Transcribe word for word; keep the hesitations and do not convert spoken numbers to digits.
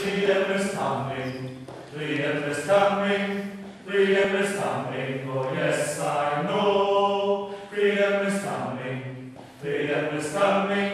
Freedom is coming, freedom is coming, freedom is coming, oh yes I know. Freedom is coming, freedom is coming,